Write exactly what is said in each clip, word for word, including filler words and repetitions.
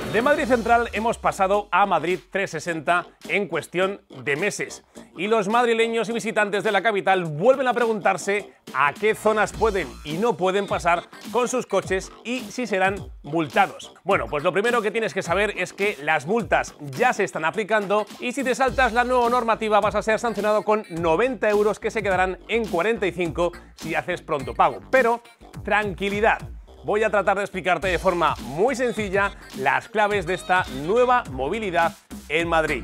De Madrid Central hemos pasado a Madrid trescientos sesenta en cuestión de meses. Y los madrileños y visitantes de la capital vuelven a preguntarse a qué zonas pueden y no pueden pasar con sus coches y si serán multados. Bueno, pues lo primero que tienes que saber es que las multas ya se están aplicando y si te saltas la nueva normativa vas a ser sancionado con noventa euros que se quedarán en cuarenta y cinco si haces pronto pago. Pero tranquilidad. Voy a tratar de explicarte de forma muy sencilla las claves de esta nueva movilidad en Madrid.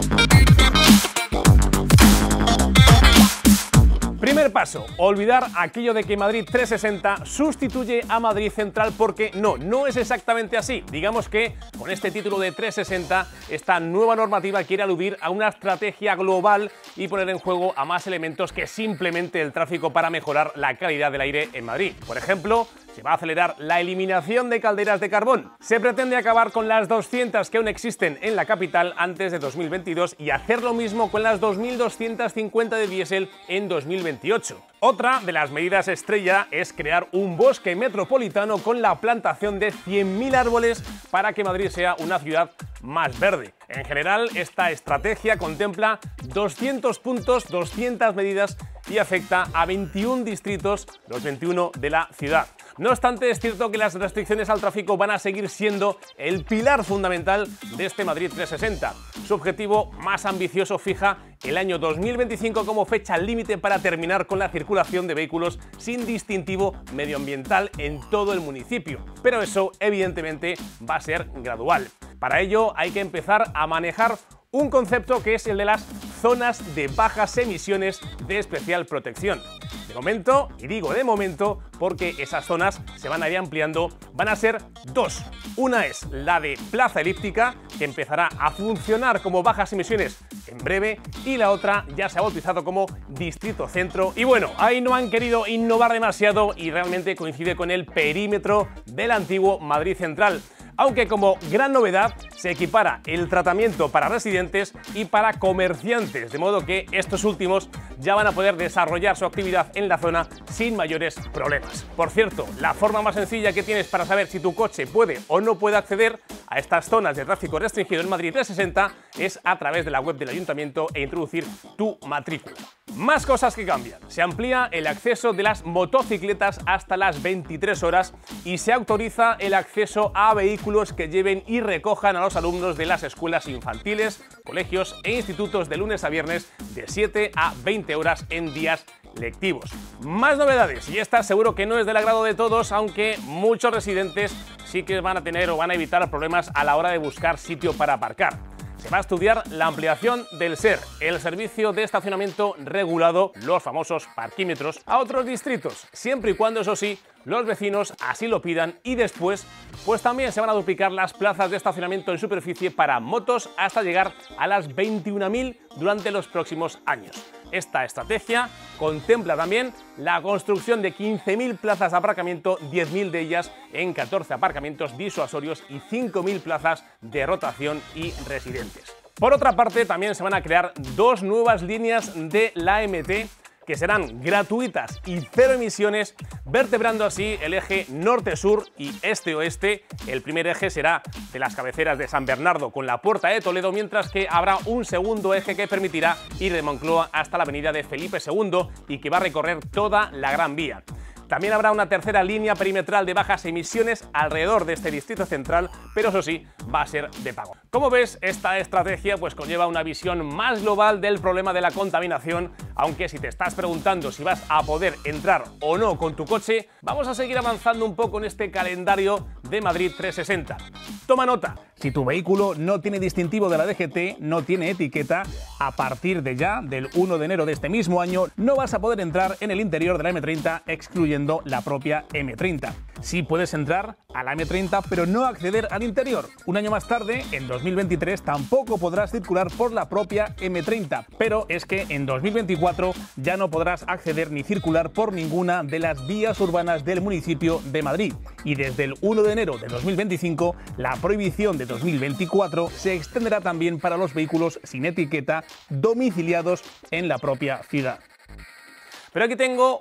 Primer paso, olvidar aquello de que Madrid trescientos sesenta sustituye a Madrid Central, porque no, no es exactamente así. Digamos que con este título de trescientos sesenta, esta nueva normativa quiere aludir a una estrategia global y poner en juego a más elementos que simplemente el tráfico para mejorar la calidad del aire en Madrid. Por ejemplo, se va a acelerar la eliminación de calderas de carbón. Se pretende acabar con las doscientas que aún existen en la capital antes de dos mil veintidós y hacer lo mismo con las dos mil doscientas cincuenta de diésel en dos mil veintiocho. Otra de las medidas estrella es crear un bosque metropolitano con la plantación de cien mil árboles para que Madrid sea una ciudad más verde. En general, esta estrategia contempla doscientos puntos, doscientas medidas y afecta a veintiún distritos, los veintiuno de la ciudad. No obstante, es cierto que las restricciones al tráfico van a seguir siendo el pilar fundamental de este Madrid trescientos sesenta. Su objetivo más ambicioso fija el año dos mil veinticinco como fecha límite para terminar con la circulación de vehículos sin distintivo medioambiental en todo el municipio. Pero eso, evidentemente, va a ser gradual. Para ello hay que empezar a manejar un concepto que es el de las zonas de bajas emisiones de especial protección. De momento, y digo de momento porque esas zonas se van a ir ampliando, van a ser dos. Una es la de Plaza Elíptica, que empezará a funcionar como bajas emisiones en breve, y la otra ya se ha bautizado como Distrito Centro. Y bueno, ahí no han querido innovar demasiado y realmente coincide con el perímetro del antiguo Madrid Central. Aunque como gran novedad se equipara el tratamiento para residentes y para comerciantes, de modo que estos últimos ya van a poder desarrollar su actividad en la zona sin mayores problemas. Por cierto, la forma más sencilla que tienes para saber si tu coche puede o no puede acceder a estas zonas de tráfico restringido en Madrid trescientos sesenta es a través de la web del ayuntamiento e introducir tu matrícula. Más cosas que cambian. Se amplía el acceso de las motocicletas hasta las veintitrés horas y se autoriza el acceso a vehículos que lleven y recojan a los alumnos de las escuelas infantiles, colegios e institutos de lunes a viernes de siete a veinte horas en días lectivos. Más novedades, y esta seguro que no es del agrado de todos, aunque muchos residentes sí que van a tener o van a evitar problemas a la hora de buscar sitio para aparcar. Se va a estudiar la ampliación del S E R, el servicio de estacionamiento regulado, los famosos parquímetros, a otros distritos, siempre y cuando, eso sí, los vecinos así lo pidan, y después pues también se van a duplicar las plazas de estacionamiento en superficie para motos hasta llegar a las veintiuna mil durante los próximos años. Esta estrategia contempla también la construcción de quince mil plazas de aparcamiento, diez mil de ellas en catorce aparcamientos disuasorios y cinco mil plazas de rotación y residentes. Por otra parte, también se van a crear dos nuevas líneas de la M T que serán gratuitas y cero emisiones, vertebrando así el eje norte-sur y este-oeste. El primer eje será de las cabeceras de San Bernardo con la Puerta de Toledo, mientras que habrá un segundo eje que permitirá ir de Moncloa hasta la avenida de Felipe segundo y que va a recorrer toda la Gran Vía. También habrá una tercera línea perimetral de bajas emisiones alrededor de este distrito central, pero eso sí, va a ser de pago. Como ves, esta estrategia pues conlleva una visión más global del problema de la contaminación, aunque si te estás preguntando si vas a poder entrar o no con tu coche, vamos a seguir avanzando un poco en este calendario de Madrid trescientos sesenta. Toma nota, si tu vehículo no tiene distintivo de la D G T, no tiene etiqueta, a partir de ya, del uno de enero de este mismo año, no vas a poder entrar en el interior de la M treinta, excluyendo la propia M treinta. Sí puedes entrar a la M treinta, pero no acceder al interior. Un año más tarde, en dos mil veintitrés, tampoco podrás circular por la propia M treinta, pero es que en dos mil veinticuatro ya no podrás acceder ni circular por ninguna de las vías urbanas del municipio de Madrid. Y desde el uno de enero de dos mil veinticinco, la prohibición de dos mil veinticuatro se extenderá también para los vehículos sin etiqueta domiciliados en la propia ciudad. Pero aquí tengo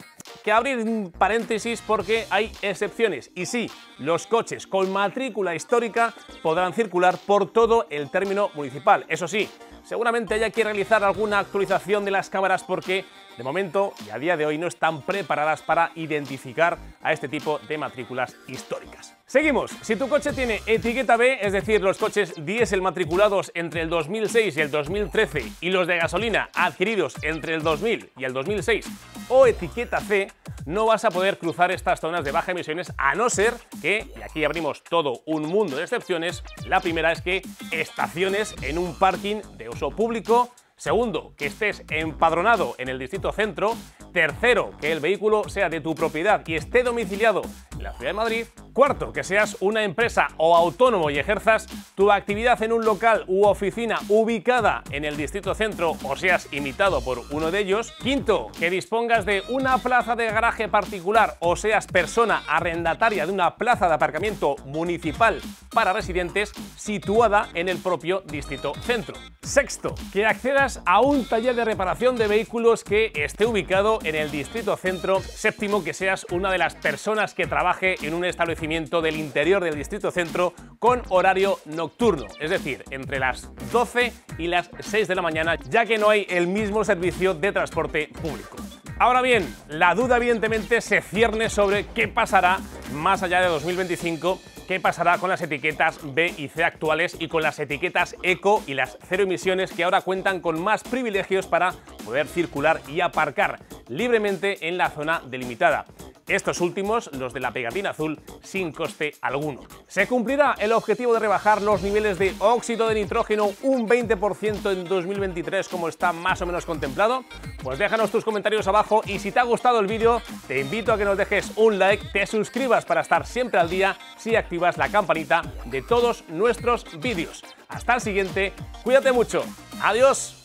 que abrir un paréntesis porque hay excepciones. Y sí, los coches con matrícula histórica podrán circular por todo el término municipal. Eso sí, seguramente haya que realizar alguna actualización de las cámaras porque de momento y a día de hoy no están preparadas para identificar a este tipo de matrículas históricas. Seguimos. Si tu coche tiene etiqueta B, es decir, los coches diésel matriculados entre el dos mil seis y el dos mil trece y los de gasolina adquiridos entre el dos mil y el dos mil seis, o etiqueta C, no vas a poder cruzar estas zonas de baja emisiones a no ser que, y aquí abrimos todo un mundo de excepciones, la primera es que estaciones en un parking de uso público. Segundo, que estés empadronado en el distrito centro. Tercero, que el vehículo sea de tu propiedad y esté domiciliado en la ciudad de Madrid. Cuarto, que seas una empresa o autónomo y ejerzas tu actividad en un local u oficina ubicada en el distrito centro o seas imitado por uno de ellos. Quinto, que dispongas de una plaza de garaje particular o seas persona arrendataria de una plaza de aparcamiento municipal para residentes situada en el propio distrito centro. Sexto, que accedas a un taller de reparación de vehículos que esté ubicado en el distrito centro. Séptimo, que seas una de las personas que trabaje en un establecimiento del interior del distrito centro con horario nocturno, es decir, entre las doce y las seis de la mañana, ya que no hay el mismo servicio de transporte público. Ahora bien, la duda evidentemente se cierne sobre qué pasará más allá de dos mil veinticinco, qué pasará con las etiquetas B y C actuales y con las etiquetas Eco y las cero emisiones que ahora cuentan con más privilegios para poder circular y aparcar libremente en la zona delimitada. Estos últimos, los de la pegatina azul, sin coste alguno. ¿Se cumplirá el objetivo de rebajar los niveles de óxido de nitrógeno un veinte por ciento en dos mil veintitrés como está más o menos contemplado? Pues déjanos tus comentarios abajo y si te ha gustado el vídeo te invito a que nos dejes un like, te suscribas para estar siempre al día si activas la campanita de todos nuestros vídeos. Hasta el siguiente, cuídate mucho, adiós.